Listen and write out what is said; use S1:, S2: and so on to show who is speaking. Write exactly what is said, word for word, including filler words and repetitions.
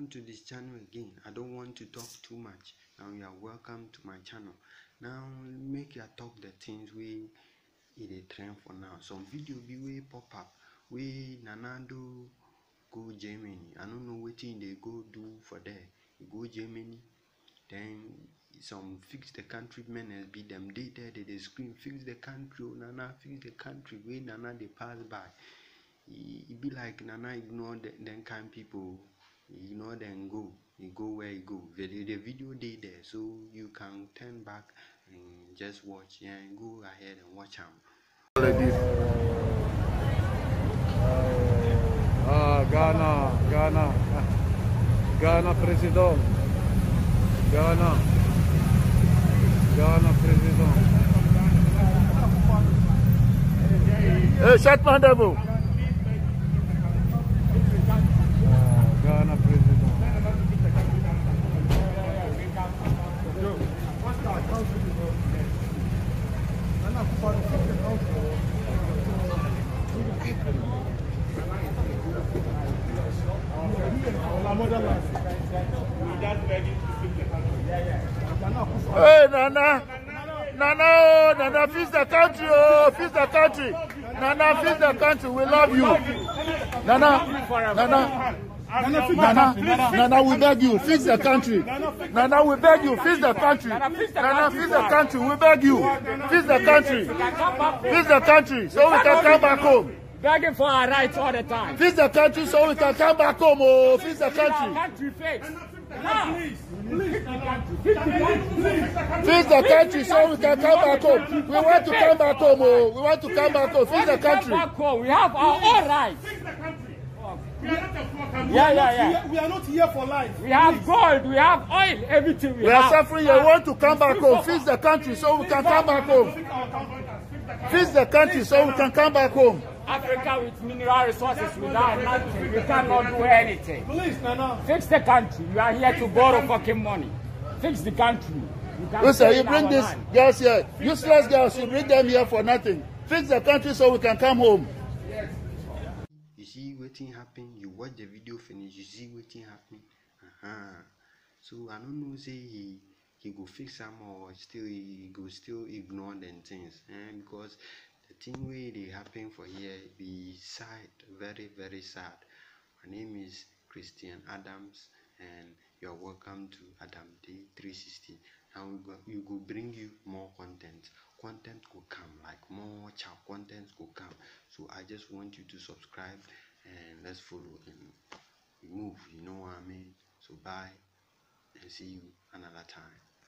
S1: welcome to this channel again. I don't want to talk too much. Now you are welcome to my channel. Now make you talk the things we it a trend for now. Some video be way pop up. We Naa Addo go Germany. I don't know what thing they go do for there. You go Germany, then some fix the country men as be them they there they, they scream fix the country, oh Nana fix the country. We Nana they pass by. It be like Nana ignore the, them kind people. Ignore them go. You go where you go. The, the video day there, so you can turn back and just watch. Yeah, and go ahead and watch them.
S2: Ah, Ghana, Ghana, Ghana President, Ghana, Ghana President. Hey, shut my devil. Ghana President. Hey, Nana, Nana, Nana, fix the country, oh, fix the country. Nana, fix the country, we love you. Nana, Nana, Nana, Nana, we beg you, fix the country. Nana, we beg you, fix the country. Nana, fix the country, we beg you, fix the country. Fix the country, so we can come back home.
S3: Begging for our rights all the time.
S2: Fix the country so we can come back home, oh, fix the country.
S3: Country fixed. Now,
S2: fix the country so we can come back home. We want to come back home, oh, we want to come back home. Fix the country.
S3: Back home. We have our own rights. Yeah, yeah, yeah.
S4: We are not here for life.
S3: We have gold, we have oil, everything we,
S2: we
S3: have.
S2: are suffering. You want to come back home. Fix the country so we can come back home. Fix the country so we can come back home.
S3: Africa with mineral resources without nothing, we cannot do anything.
S4: Please, Nana.
S3: Fix the country. You are here to borrow fucking money. Fix the country.
S2: Listen, you bring these girls here, useless girls, you bring them here for nothing. Fix the country so we can come home.
S1: You see waiting happen, you watch the video finish, you see waiting happen. Uh-huh. So I don't know, say he he go fix some or still he go still ignore them things. Eh? Because the thing where they happen for here be sad, very, very sad. My name is President Adams and you're welcome to Adam Day three sixty. And we go, we go bring you more content. Content will come, like more chat content will come. So I just want you to subscribe and let's follow and move, you know what I mean? So bye and see you another time.